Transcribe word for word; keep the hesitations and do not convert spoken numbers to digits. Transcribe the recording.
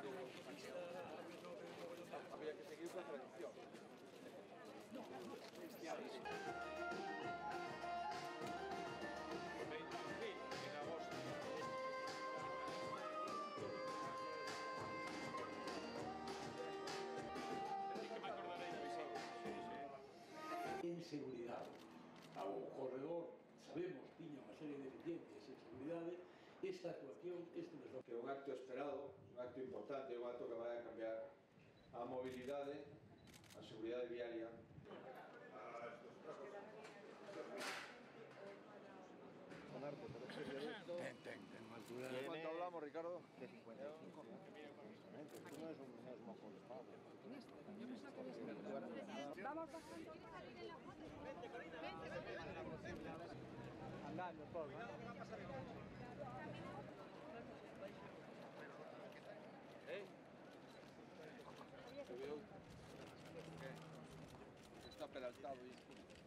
Había que seguir la tradición. En agosto. En seguridade. O corredor, sabemos, tiña unha serie de deficiencias en seguridade. Esta actuación, este desloque... Que é un acto esperado, un acto importante, un acto que vai a cambiar a mobilidade, a seguridade viaria. Ten, ten, ten una altura... ¿De cuánto hablamos, Ricardo? De cincuenta y cinco. Esto no es un, no es un moco de espada. Vamos bajando. Vente, Corina. Vente, andando poco, ¿eh? ¿Eh? Se veo que está peraltado y...